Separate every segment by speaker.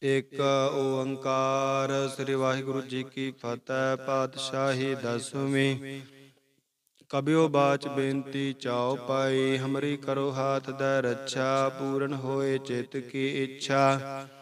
Speaker 1: ਏਕ ਓੰਕਾਰ ਸ੍ਰੀ ਵਾਹਿਗੁਰੂ ਜੀ ਕੀ ਫਤਿਹ। ਪਾਤਸ਼ਾਹੀ ਦਸਵੀਂ। ਕਬਿਓ ਬਾਚ ਬੇਨਤੀ ਚਾਉ ਪਾਈ, ਹਮਰੀ ਕਰੋ ਹਾਥ ਦੈ ਰੱਛਾ। ਪੂਰਨ ਹੋਏ ਚਿਤ ਕੀ ਇੱਛਾ,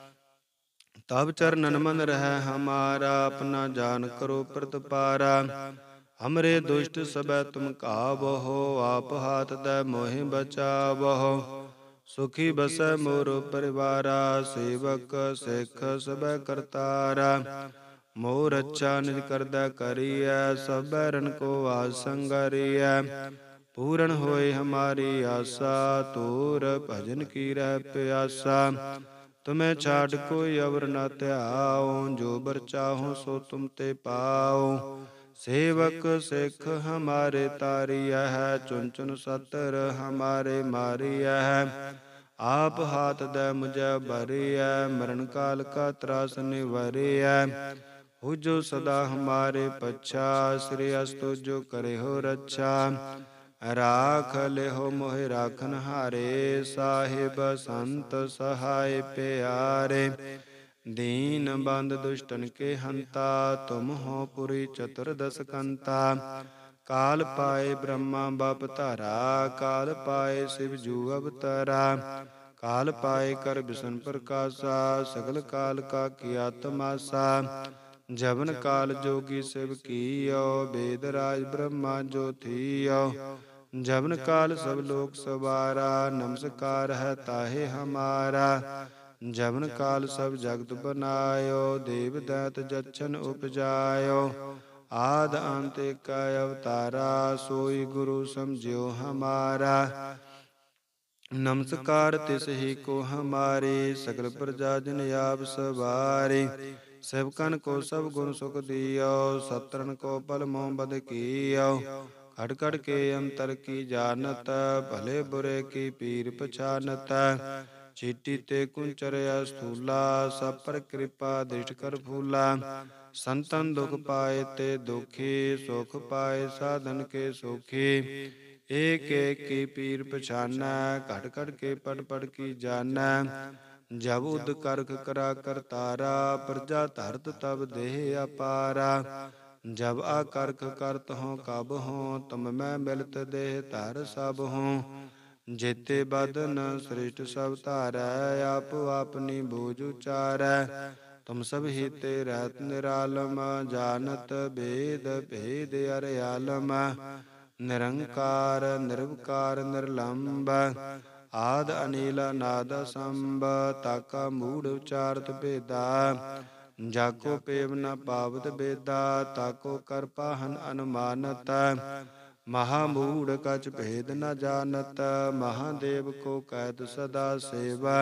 Speaker 1: ਤਬ ਚਰਨਨ ਮਨ ਰਹਿ ਹਮਾਰਾ। ਆਪਣਾ ਜਾਨ ਕਰੋ ਪ੍ਰਤਪਾਰਾ, ਹਮਰੇ ਦੁਸ਼ਟ ਸਭੈ ਤੁਮ ਕਾਬਹੋ। ਆਪ ਹਾਥ ਦੈ ਮੋਹਿ ਬਚਾਵਹੋ। ਸੁਖੀ ਬਸੈ ਮੋਰ ਪਰਿਵਾਰਾ, ਸੇਵਕ ਸਿੱਖ ਸਭੈ ਕਰਤਾਰਾ। ਮੋਹ ਰੱਛਾ ਨਿਜ ਕਰਦਾ ਕਰੀਐ, ਸਭੈ ਰਨ ਕੋ ਆਸ ਸੰਗਰੀਐ। ਪੂਰਨ ਹੋਏ ਹਮਾਰੀ ਆਸਾ, ਤੋਰ ਭਜਨ ਕੀ ਰਹਿ ਪਿਆਸਾ। ਤੁਮੈ ਛਾਡ ਕੋਈ ਅਵਰ ਨ ਧਿਆਓ, ਜੋ ਬਰ ਚਾਹੋ ਸੋ ਤੁਮ ਤੇ ਪਾਓ। ਸੇਵਕ ਸਿੱਖ ਹਮਾਰੇ ਤਾਰੀਐ ਹੈ, ਚੁਨ ਚੁਨ ਸਤਰ ਹਮਾਰੇ ਮਾਰੀਐ ਹੈ। ਆਪ ਹਾਥ ਦੈ ਮੁਝੈ ਭਰੀਐ, ਮਰਨ ਕਾਲ ਕਾ ਤਰਾਸ ਨਿਵਰੀਐ। ਹੁਜੋ ਸਦਾ ਹਮਾਰੇ ਪੱਛਾ, ਸ੍ਰੀ ਅਸਤੁ ਜੋ ਕਰਿਓ ਰੱਛਾ। ਰਾਖ ਲਿਹੋ ਮੋਹਿ ਰਾਖਨ ਹਾਰੇ, ਸਾਹਿਬ ਸੰਤ ਸਹਾਇ ਪਿਆਰੇ। ਦੀਨ ਬੰਦ ਦੁਸ਼ਟਨ ਕੇ ਹੰਤਾ, ਤੁਮ ਹੋ ਪੁਰੀ ਚਤੁਰਦਸ ਕੰਤਾ। ਕਾਲ ਪਾਏ ਬ੍ਰਹਮਾ ਬਪ ਧਾਰਾ, ਕਾਲ ਪਾਏ ਸਿਵ ਜੂ ਅਵਤਾਰਾ। ਕਾਲ ਪਾਏ ਕਰ ਬਿਸ਼ਨ ਪ੍ਰਕਾਸ਼ਾ, ਸਗਲ ਕਾਲ ਕਾ ਕੀਆ ਤਮਾਸਾ। ਜਵਨ ਕਾਲ ਜੋਗੀ ਸਿਵ ਕੀਓ, ਬੇਦ ਰਾਜ ਬ੍ਰਹਮਾ ਜੋ ਥੀਓ। ਜਵਨ ਕਾਲ ਸਭ ਲੋਕ ਸਵਾਰਾ, ਨਮਸਕਾਰ ਹੈ ਤਾਹੇ ਹਮਾਰਾ। ਜਵਨ ਕਾਲ ਸਭ ਜਗਤ ਬਨਾਇਓ, ਦੇਵ ਦੈਤ ਜਛਨ ਉਪਜਾਇਓ। ਆਦ ਅੰਤ ਏਕ ਅਵਤਾਰਾ, ਸੋਈ ਗੁਰੂ ਸਮਝਿਓ ਹਮਾਰਾ। ਨਮਸਕਾਰ ਤਿਸ ਹੀ ਕੋ ਹਮਾਰੀ, ਸਗਲ ਪ੍ਰਜਾ ਜਨ ਆਪ ਸਵਾਰੀ। ਸੇਵਕਨ ਕੋ ਸਭ ਗੁਣ ਸੁਖ ਦਿਓ, ਸਤਰਨ ਕੋ ਪਲ ਮੋਹ ਬਦ ਕੀਓ। ਖੜ ਖੜ ਕੇ ਅੰਤਰ ਕੀ ਜਾਨਤ, ਭਲੇ ਬੁਰੇ ਕੀ ਪੀਰ ਪਛਾਨਤ। ਚੀਟੀ ਤੇ ਕੁੰਚਰਿਆ ਸਥੂਲਾ, ਸਭ ਪਰ ਕਿਰਪਾ ਦ੍ਰਿਸ਼ਟ ਕਰ ਫੂਲਾ। ਸੰਤਨ ਦੁਖ ਪਾਏ ਤੇ ਦੁਖੀ, ਸੁਖ ਪਾਏ ਸਾਧਨ ਕੇ ਸੁਖੀ। ਏਕ ਏਕ ਕੀ ਪੀਰ ਪਛਾਨੈ, ਘਟ ਘਟ ਕੇ ਪੜ ਪੜ ਕੀ ਜਾਨੈ। ਜਬ ਉਦ ਕਰਖ ਕਰਾ ਕਰਤਾਰਾ, ਪ੍ਰਜਾ ਧਰਤ ਤਬ ਦੇਹ ਅਪਾਰਾ। ਜਬ ਆਕਰਖ ਕਰਤ ਹੋਂ ਕਬ ਹੋਂ, ਤੁਮ ਮੈਂ ਮਿਲਤ ਦੇਹ ਧਰ ਸਭ ਹੋਂ। ਜੇਤੇ ਬਦਨ ਸ੍ਰਿਸ਼ਟ ਸਭ ਧਾਰੈ, ਆਪ ਆਪਨੀ ਬੂਝ ਉਚਾਰੈ। ਤੁਮ ਸਭ ਹੀ ਤੇ ਰਹਿਤ ਨਿਰਾਲਮ, ਜਾਨਤ ਭੇਦ ਭੇਦ ਅਰ ਆਲਮ। ਨਿਰੰਕਾਰ ਨਿਰਵਕਾਰ ਨਿਰਲੰਭ, ਆਦ ਅਨੀਲ ਅਨਾਦ ਅਸੰਭ। ਤਾਕਾ ਮੂੜ ਉਚਾਰਤ ਭੇਦਾ, ਜਾਕੋ ਪੇਵ ਨ ਪਾਵਤ ਬੇਦਾ। ਤਾਕੋ ਕਰ ਪਾਹਨ ਅਨੁਮਾਨਤ, ਮਹਾ ਮੂੜ ਕਛ ਭੇਦ ਨ ਜਾਨਤ। ਮਹਾਦੇਵ ਕੋ ਕੈਤ ਸਦਾ ਸੇਵਾ,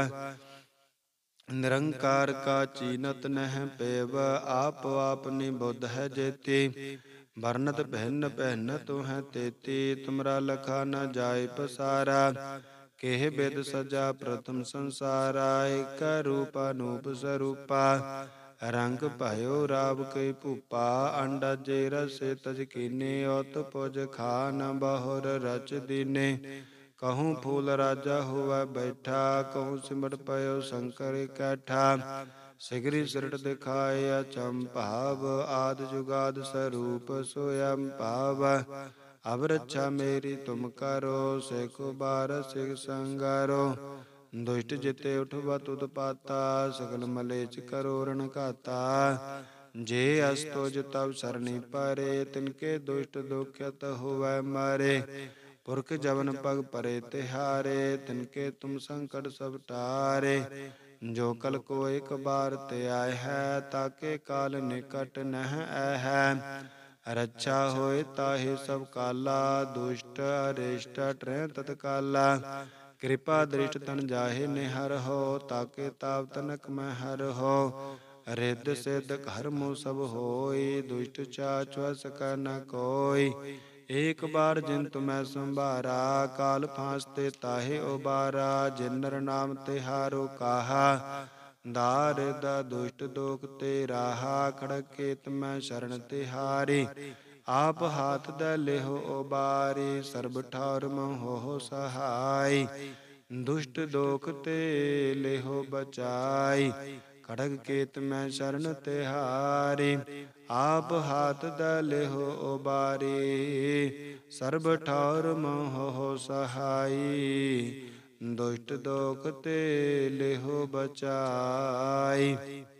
Speaker 1: ਨਿਰੰਕਾਰ ਕਾ ਚੀਨਤ ਨਹਿ ਪੇਵ। ਆਪ ਆਪਨੀ ਬੁੱਧ ਹੈ ਜੇਤੀ, ਵਰਨਤ ਭਿੰਨ ਭਿੰਨ ਤੂੰ ਹੈ ਤੇਤੀ। ਤੁਮਰਾ ਲਖਾ ਨ ਜਾਇ ਪਸਾਰਾ, ਕਿਹ ਬਿਦ ਸਜਾ ਪ੍ਰਥਮ ਸੰਸਾਰਾ। ਏਕ ਰੂਪ ਅਨੂਪ ਸਰੂਪਾ, ਰੰਗ ਭਇਓ ਰਾਵ ਕਈ ਭੂਪਾ। ਅੰਡਾਜੇ ਰਸੇ ਤਜ ਕੀਨੇ, ਓਤ ਪੁਜ ਖਾਨ ਬਹੁਰ ਰਚ ਦੀਨੇ। ਕਹੂੰ ਫੂਲ ਰਾਜਾ ਹੋਵੈ ਬੈਠਾ, ਕਹੂੰ ਸਿਮਟ ਪਇਓ ਸ਼ੰਕਰ ਇਕੱਠਾ। ਸਿਗਰੀ ਸਿਰਟ ਦਿਖਾਏ ਅਚੰਭਾਵ, ਆਦਿ ਜੁਗਾਦਿ ਸਰੂਪ ਸੋਯੰ ਭਾਵ। ਅਬ ਰੱਛਾ ਮੇਰੀ ਤੁਮ ਕਰੋ, ਸੇਖੋ ਬਾਰ ਸਿਖ ਸੰਗਾਰੋ। ਦੁਸ਼ਟ ਜਿਤੇ ਉਠਵਤ ਉਤਪਾਤਾ, ਸਗਲ ਮਲੇਛ ਕਰੋ ਰਨ ਘਾਤਾ। ਜੇ ਅਸ ਤੁਜ ਤਬ ਸਰਣੀ ਪਰੇ, ਤਿਨਕੇ ਦੁਸ਼ਟ ਦੁਖਿਤ ਹੋਵੈ ਮਾਰੇ। ਪੁਰਖ ਜਵਨ ਪਗ ਪਰੇ ਤਿਹਾਰੇ, ਤਿਨਕੇ ਤੁਮ ਸੰਕਟ ਸਭ ਟਾਰੇ। ਜੋ ਕਲ ਕੋ ਇਕ ਬਾਰ ਤੇ ਆਏ ਹੈ, ਤਾਕੇ ਕਾਲ ਨਿਕਟ ਨਹਿ ਐਹੈ। ਰੱਛਾ ਹੋਏ ਤਾਹੇ ਸਭ ਕਾਲਾ, ਦੁਸ਼ਟ ਅਰਿਸ਼ਟ ਟਰਹਿ ਤਤਕਾਲਾ। ਕਿਰਪਾ ਦ੍ਰਿਸ਼ਟ ਤਨ ਜਾਹੇ ਨਿਹਰਹੁ, ਤਾਕੇ ਤਾਪ ਤਨਕ ਮੈਂ ਹਰਹੁ। ਰਿੱਧ ਸਿੱਧ ਕਰਮੁ ਸਭ ਹੋਈ, ਦੁਸ਼ਟ ਚਾਚ ਵਸ ਸਕੈ ਨ ਕੋਈ। ਏਕ ਬਾਰ ਜਿਨ ਤੁਮੈ ਸੰਭਾਰਾ, ਕਾਲ ਫਾਂਸ ਤੇ ਤਾਹੇ ਉਬਾਰਾ। ਜਿਨ ਨਰ ਨਾਮ ਤਿਹਾਰੋ ਕਾਹਾ, ਦਾਰਿਦ ਦੁਸ਼ਟ ਦੋਖ ਤੇ ਰਾਹਾ। ਖੜਕੇ ਤੁਮੈ ਸ਼ਰਨ ਤਿਹਾਰੀ, ਆਪ ਹਾਥ ਦੈ ਲਿਹੋ ਉਬਾਰੀ। ਸਰਬ ਠਾਰ ਮਹੁ ਹੋਹੁ ਸਹਾਈ, ਦੁਸ਼ਟ ਦੋਖ ਤੇ ਲਿਹੋ ਬਚਾਈ। ਖੜਗ ਕੇਤ ਮੈਂ ਸ਼ਰਨ ਤਿਹਾਰੀ। ਆਪ ਹਾਥ ਦ ਲਿਹੋ ਉਬਾਰੀ, ਸਰਬ ਠੌਰ ਮੋਹ ਸਹਾਈ। ਦੁਸ਼ਟ ਦੋਖ ਤੇ ਲਿਹੋ ਬਚਾਈ।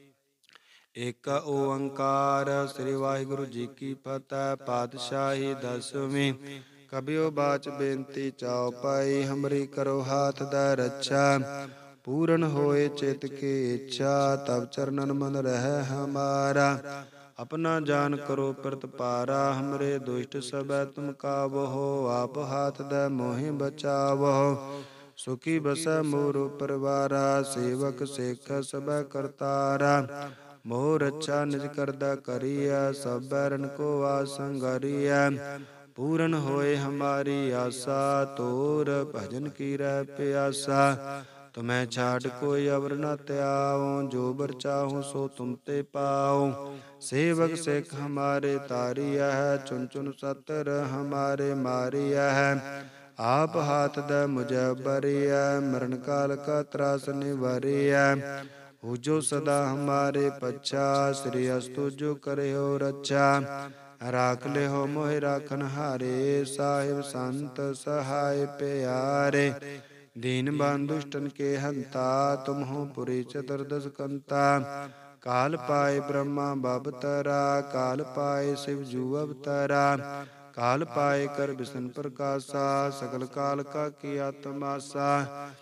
Speaker 1: ਏਕ ਓੰਕਾਰ ਸ੍ਰੀ ਵਾਹਿਗੁਰੂ ਜੀ ਕੀ ਫਤਿਹ। ਪਾਤਸ਼ਾਹੀ ਦਸਵੀਂ। ਕਬਿਓ ਬਾਚ ਬੇਨਤੀ ਚਾਉ ਪਾਈ, ਹਮਰੀ ਕਰੋ ਹਾਥ ਦਾ ਰੱਛਾ। ਪੂਰਨ ਹੋਏ ਚਿਤ ਕੀ ਇੱਛਾ, ਤਬ ਚਰਨਨ ਮਨ ਰਹਿ ਹਮਾਰਾ। ਆਪਣਾ ਜਾਨ ਕਰੋ ਪ੍ਰਤਪਾਰਾ, ਹਮਰੇ ਦੁਸ਼ਟ ਸਭੈ ਤੁਮ ਕਾਬਹੋ। ਆਪ ਹਾਥ ਦੈ ਮੋਹਿ ਬਚਾਵਹੋ, ਸੁਖੀ ਬਸੈ ਮੋਰੋ ਪਰਿਵਾਰਾ। ਸੇਵਕ ਸਿੱਖ ਸਭੈ ਕਰਤਾਰਾ, ਮੋਹ ਰੱਛਾ ਨਿਜ ਕਰਦਾ ਕਰੀਐ। ਸਭ ਬੈਰਨ ਕੋ ਆਸ ਸੰਗਰੀਐ, ਪੂਰਨ ਹੋਏ ਹਮਾਰੀ ਆਸਾ। ਤੋਰ ਭਜਨ ਕੀ ਰਹਿ ਪਿਆਸਾ, ਤੁਮੈ ਛਾਡ ਕੋਈ ਅਵਰ ਨ ਧਿਆਵੋ। ਜੋ ਬਰ ਚਾਹੂੰ ਸੋ ਤੁਮ ਤੇ ਪਾਉ, ਸੇਵਕ ਸਿੱਖ ਹਮਾਰੇ ਤਾਰੀਐ। ਚੁਨ ਚੁਨ ਸਤਰ ਹਮਾਰੇ ਮਾਰੀਐ, ਆਪ ਹਾਥ ਦੈ ਮੁਝੈ ਬਰੀਐ। ਮਰਨ ਕਾਲ ਕਾ ਤਰਾਸ ਨਿਵਾਰੀਐ, ਪੂਜੋ ਸਦਾ ਹਮਾਰੇ ਪੱਛਾ। ਸ੍ਰੀ ਅਸਤੁ ਜੋ ਕਰਿਓ ਰੱਛਾ, ਰਾਖ ਲਿਹੋ ਮੋਹਿ ਰਾਖਨ ਹਾਰੇ। ਸਾਹਿਬ ਸੰਤ ਸਹਾਇ ਪਿਆਰੇ, ਦੀਨ ਬੰਧੁ ਦੁਸ਼ਟਨ ਕੇ ਹੰਤਾ। ਤੁਮ ਹੋ ਪੁਰੀ ਚਤੁਰਦਸ ਕੰਤਾ, ਕਾਲ ਪਾਏ ਬ੍ਰਹਮਾ ਬਵਤਰਾ। ਕਾਲ ਪਾਏ ਸਿਵ ਜੂ ਅਵਤਰਾ, ਕਾਲ ਪਾਏ ਕਰ ਬਿਸ਼ਨ ਪ੍ਰਕਾਸ਼ਾ। ਸਗਲ ਕਾਲ ਕਾ ਕੀਆ ਤਮਾਸਾ,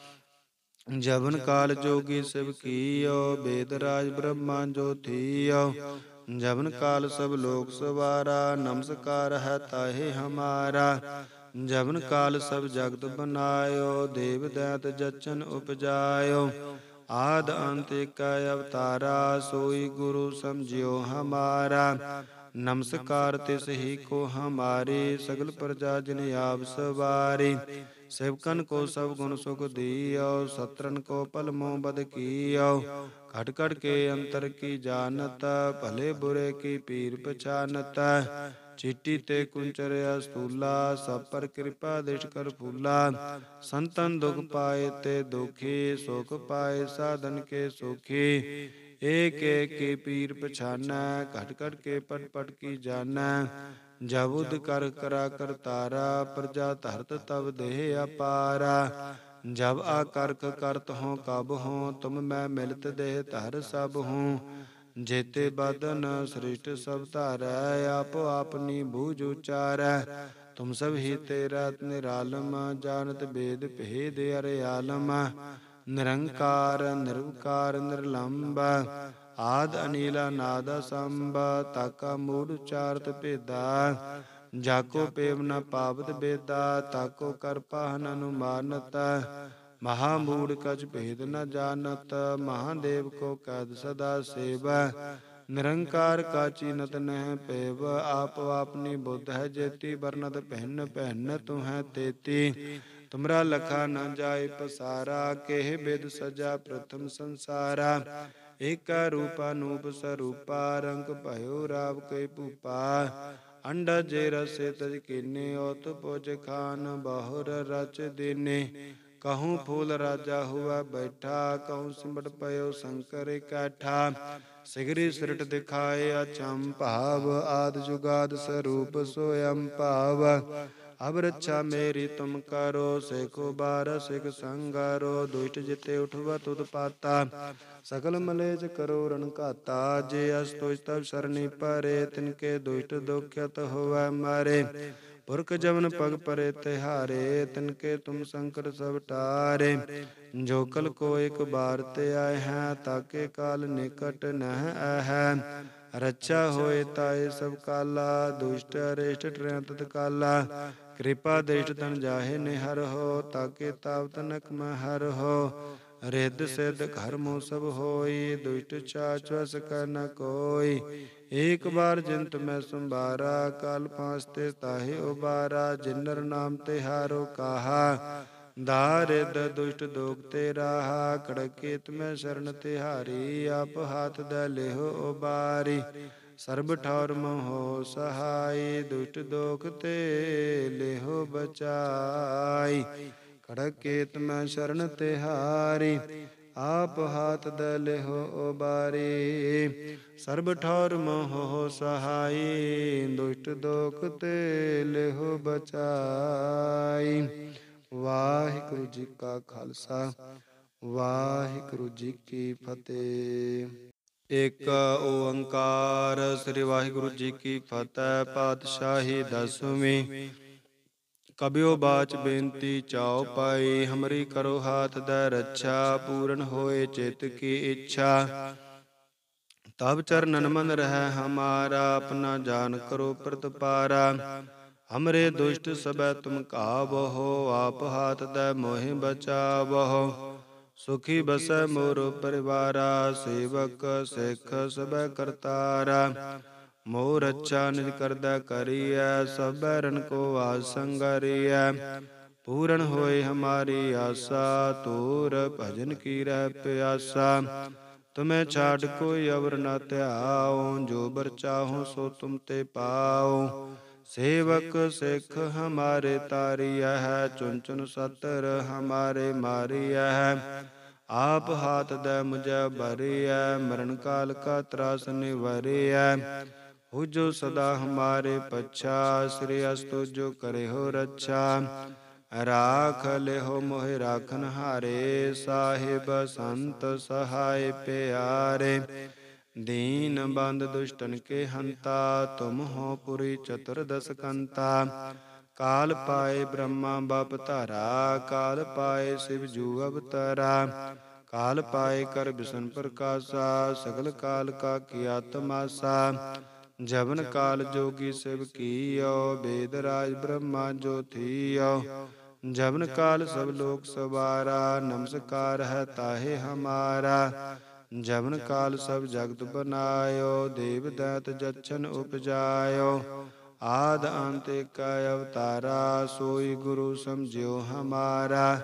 Speaker 1: ਜਬਨ ਕਾਲ ਜੋਗੀ ਸਿਵ ਕੀਓ। ਬੇਦ ਰਾਜ ਬ੍ਰਹਮਾ ਜੋ ਥੀਓ, ਜਬਨ ਕਾਲ ਸਭ ਲੋਕ ਸਵਾਰਾ। ਨਮਸਕਾਰ ਹੈ ਤਾਹੇ ਹਮਾਰਾ, ਜਬਨ ਕਾਲ ਸਭ ਜਗਤ ਬਨਾਇਓ। ਦੇਵ ਦੈਤ ਜਚਨ ਉਪਜਾਇਓ, ਆਦ ਅੰਤ ਏਕੈ ਅਵਤਾਰਾ। ਸੋਈ ਗੁਰੂ ਸਮਝਿਓ ਹਮਾਰਾ, ਨਮਸਕਾਰ ਤਿਸ ਹੀ ਕੋ ਹਮਾਰੀ। ਸਗਲ ਪ੍ਰਜਾ ਜਿਨ ਆਪ ਸਵਾਰੀ, ਸੇਵਕਨ ਕੋ ਸਭ ਗੁਣ ਸੁਖ ਦੀਓ। ਸਤਰਨ ਕੋ ਪਲ ਮੋਹ ਬਦ ਕੀਓ, ਖਟ ਖਟ ਕੇ ਅੰਤਰ ਕੀ ਜਾਨਤ। ਭਲੇ ਬੁਰੇ ਕੀ ਪੀਰ ਪਛਾਨਤ, ਚੀਟੀ ਤੇ ਕੁੰਚਰਿਆ ਸਤੂਲਾ। ਸਭ ਪਰ ਕਿਰਪਾ ਦ੍ਰਿਸ਼ਟ ਕਰ ਫੂਲਾ, ਸੰਤਨ ਦੁਖ ਪਾਏ ਤੇ ਦੁਖੀ। ਸੁਖ ਪਾਏ ਸਾਧਨ ਕੇ ਸੁਖੀ, ਏਕ ਏਕ ਕੀ ਪੀਰ ਪਛਾਨੈ। ਘਟ ਘਟ ਕੇ ਪਟ ਪਟ ਕੀ ਜਾਨੈ, ਜਬ ਉਦ ਕਰ ਕਰਾ ਕਰਤਾਰਾ। ਪ੍ਰਜਾ ਧਰਤ ਤਬ ਦੇਹ ਅਪਾਰਾ, ਜਬ ਆਕਰਖ ਕਰਤ ਹੋਂ ਕਬ ਹੋਂ। ਤੁਮ ਮੈਂ ਮਿਲਤ ਦੇਹ ਧਰ ਸਭ ਹੂੰ, ਜੇਤੇ ਬਦਨ ਸ੍ਰਿਸ਼ਟ ਸਭ ਧਾਰੈ। ਆਪੋ ਆਪਨੀ ਬੂਝ ਉਚਾਰੈ, ਤੁਮ ਸਭ ਹੀ ਤੇਰਾ ਨਿਰਾਲਮ। ਜਾਨਤ ਬੇਦ ਭੇਦ ਅਰੇ ਆਲਮ, ਨਿਰੰਕਾਰ ਨਿਰਵਕਾਰ ਨਿਰਲੰਭ। ਆਦ ਅਨੀਲ ਅਨਾਦ ਅਸੰਭ, ਤਾਕਾ ਮੂੜ ਉਚਾਰਤ ਭੇਦਾ। ਜਾਕੋ ਪੇਵ ਨ ਪਾਵਤ ਬੇਦਾ, ਤਾਕੋ ਕਰ ਪਾਹਨ ਅਨੁਮਾਨਤ। ਮਹਾ ਮੂੜ ਕਛ ਭੇਦ ਨ ਜਾਨਤ, ਮਹਾਦੇਵ ਕੋ ਕੈਦ ਸਦਾ ਸੇਵੈ। ਨਿਰੰਕਾਰ ਕਾ ਚੀਨਤ ਨਹਿ ਪੇਵ, ਆਪੋ ਆਪਨੀ ਬੁੱਧ ਹੈ ਜੇਤੀ। ਬਰਨਤ ਭਿੰਨ ਭਿੰਨ ਤੁਹੈ ਤੇਤੀ, ਤੁਮਰਾ ਲਖਾ ਨ ਜਾਏ ਪਸਾਰਾ। ਕੇਹ ਬਿਦ ਸਜਾ ਪ੍ਰਥਮ ਸੰਸਾਰਾ, ਏਕੈ ਰੂਪ ਅਨੂਪ ਸਰੂਪਾ। ਰੰਗ ਭਇਓ ਰਾਵ ਕੈ ਭੂਪਾ, ਅੰਡਜ ਜੇ ਰਸੇ ਤਜ ਕੀਨੇ। ਓਤ ਪੁਜ ਖਾਨ ਬਹੁਰ ਰਚ ਦੀਨੇ, ਕਹੂੰ ਫੂਲ ਰਾਜਾ ਹੁਆ ਬੈਠਾ। ਕਹੂੰ ਸਿਮਟ ਪਇਓ ਸ਼ੰਕਰ ਇਕੱਠਾ। ਸਿਗਰੀ ਸਿਰਟ ਦਿਖਾਏ ਅਚੰਮ ਭਾਵ, ਆਦਿ ਜੁਗਾਦ ਸਰੂਪ ਸੋਯੰ ਭਾਵ। ਅਬ ਰੱਛਾ ਮੇਰੀ ਤੁਮ ਕਰੋ, ਸੇਖੋ ਬਾਰ ਸਿਖ ਸੰਗਾਰੋ। ਦੁਸ਼ਟ ਜਿਤੇ ਉਠਵਤ ਉਤਪਾਤਾ, ਸਕਲ ਮਲੇਛ ਕਰੋ ਰਨ ਘਾਤਾ। ਜੇ ਅਸ ਤੁਜ ਤਬ ਸਰਣੀ ਪਰੇ, ਤਿਨਕੇ ਦੁਸ਼ਟ ਦੁਖਿਤ ਹੋਵੈ ਮਾਰੇ। ਪੁਰਖ ਜਮਨ ਪਗ ਪਰੇ ਤਿਹਾਰੇ, ਤਿਨਕੇ ਤੁਮ ਸੰਕਟ ਸਭ ਟਾਰੇ। ਜੋ ਕਲ ਕੋ ਇਕ ਬਾਰ ਤੇ ਆਏ ਹੈ, ਤਾਕੇ ਕਾਲ ਨਿਕਟ ਨਹਿ ਆਹੈ। ਰੱਛਾ ਹੋਏ ਤਾਏ ਸਭ ਕਾਲਾ, ਦੁਸ਼ਟ ਅਰਿਸ਼ਟ ਟਰੈ ਤਤ ਕਾਲਾ। ਕਿਰਪਾ ਦ੍ਰਿਸ਼ਟ ਤਨ ਜਾਹੇ ਨਿਹਰਹੁ, ਤਾਕੇ ਤਾਵ ਤਨਕ ਮਹਿ ਹਰਹੁ। ਰਿੱਧ ਸਿੱਧ ਘਰ ਮੋ ਸਭ ਹੋਈ, ਦੁਸ਼ਟ ਛਾਛ ਵਸ ਕੈ ਨ ਕੋਈ। ਏਕ ਬਾਰ ਜਿਨ ਤੁਮੈ ਸੰਭਾਰਾ, ਕਾਲ ਪਾਂਚ ਤੇ ਤਾਹੇ ਉਬਾਰਾ। ਜਿਨਰ ਨਾਮ ਤਿਹਾਰੋ ਕਾਹਾ, ਦਾਰਿਦ ਦੁਸ਼ਟ ਦੋਖ ਤੇ ਰਾਹਾ। ਖੜਗ ਕੇਤ ਮੈਂ ਸ਼ਰਨ ਤਿਹਾਰੀ, ਆਪ ਹਾਥ ਦੈ ਲਿਹੋ ਉਬਾਰੀ। ਸਰਬ ਠੌਰ ਮੋਹ ਸਹਾਈ, ਦੁਸ਼ਟ ਦੋਖ ਤੇ ਲਿਹੋ ਬਚਾਈ। ਖੜਗ ਕੇਤ ਮੈਂ ਸ਼ਰਨ ਤਿਹਾਰੀ, ਆਪ ਹਾਥ ਦੇ ਲਿਹੋ ਉਬਾਰੀ। ਸਰਬ ਠੌਰ ਮੋਹ ਸਹਾਈ, ਦੁਸ਼ਟ ਦੋਖ ਤੇ ਲਿਹੋ ਬਚਾਈ। ਵਾਹਿਗੁਰੂ ਜੀ ਕਾ ਖਾਲਸਾ, ਵਾਹਿਗੁਰੂ ਜੀ ਕੀ ਫਤਿਹ। ਇੱਕ ਓੰਕਾਰ। ਸ੍ਰੀ ਵਾਹਿਗੁਰੂ ਜੀ ਕੀ ਫਤਿਹ। ਪਾਤਸ਼ਾਹੀ ਦਸਵੀਂ। ਕਬਿਓ ਬਾਚ ਬੇਨਤੀ ਚਾਉ ਪਾਈ, ਹਮਰੀ ਕਰੋ ਹਾਥ ਦੇ ਰੱਛਾ। ਪੂਰਨ ਹੋਏ ਚਿਤ ਕੀ ਇੱਛਾ, ਤਬ ਚਰਨਨ ਮਨ ਰਹਿ ਹਮਾਰਾ। ਆਪਣਾ ਜਾਨ ਕਰੋ ਪ੍ਰਤਪਾਰਾ, ਹਮਰੇ ਦੁਸ਼ਟ ਸਭੈ ਤੁਮ ਕਾਬਹੋ। ਆਪ ਹਾਥ ਦੇ ਮੋਹਿ ਬਚਾਵਹੋ। ਸੁਖੀ ਬਸੈ ਮੋਰ ਪਰਿਵਾਰਾ, ਸੇਵਕ ਸਿੱਖ ਸਭੈ ਕਰਤਾਰਾ। ਮੋਰ ਅੱਛਾ ਨਿਜ ਕਰਦਾ ਕਰੀਐ, ਸਭੈ ਰਨ ਕੋ ਵਾਜ ਸੰਗਰੀਐ। ਪੂਰਨ ਹੋਏ ਹਮਾਰੀ ਆਸਾ, ਤੋਰ ਭਜਨ ਕੀ ਰਹਿ ਪਿਆਸਾ। ਤੁਮੈ ਛਾਡ ਕੋਈ ਅਵਰ ਨ ਧਿਆਉ, ਜੋ ਬਰ ਚਾਹੋ ਸੋ ਤੁਮ ਤੇ ਪਾਉ। ਸੇਵਕ ਸਿੱਖ ਹਮਾਰੇ ਤਾਰੀਐ, ਚੁਨ ਚੁਨ ਸਤਰ ਹਮਾਰੇ ਮਾਰੀਐ। ਆਪ ਹਾਥ ਦੇ ਮੁਝੈ ਭਰੀਐ, ਮਰਨ ਕਾਲ ਕਾ ਤਰਾਸ ਨਿਵਰੀਐ। ਹੁਜੋ ਸਦਾ ਹਮਾਰੇ ਪੱਛਾ, ਸ੍ਰੀ ਅਸਤੁ ਜੋ ਕਰੇ ਹੋ ਰੱਛਾ। ਰਾਖ ਲਿਹੋ ਮੋਹਿ ਰਾਖਨ ਹਾਰੇ, ਸਾਹਿਬ ਸੰਤ ਸਹਾਇ ਪਿਆਰੇ। ਦੀਨ ਬੰਦ ਦੁਸ਼ਟਨ ਕੇ ਹੰਤਾ, ਤੁਮ ਹੋ ਪੁਰੀ ਚਤੁਰਦਸ ਕੰਤਾ। ਕਾਲ ਪਾਏ ਬ੍ਰਹਮਾ ਬਪ ਧਾਰਾ, ਕਾਲ ਪਾਏ ਸਿਵ ਜੂ ਅਵਤਾਰਾ। ਕਾਲ ਪਾਏ ਕਰ ਬਿਸ਼ਨ ਪ੍ਰਕਾਸ਼ਾ, ਸਗਲ ਕਾਲ ਕਾ ਕੀਆ ਤਮਾਸਾ। ਜਬਨ ਕਾਲ ਜੋਗੀ ਸਿਵ ਕੀਓ, ਬੇਦ ਰਾਜ ਬ੍ਰਹਮਾ ਜੋ ਥੀਓ। ਜਬਨ ਕਾਲ ਸਭ ਲੋਕ ਸਵਾਰਾ, ਨਮਸਕਾਰ ਹੈ ਤਾਹੇ ਹਮਾਰਾ। ਜਬਨ ਕਾਲ ਸਭ ਜਗਤ ਬਨਾਇਓ, ਦੇਵ ਦੈਤ ਜਛਨ ਉਪਜਾਇਓ। ਆਦ ਅੰਤ ਏਕ ਅਵਤਾਰਾ, ਸੋਈ ਗੁਰੂ ਸਮਝਿਓ ਹਮਾਰਾ।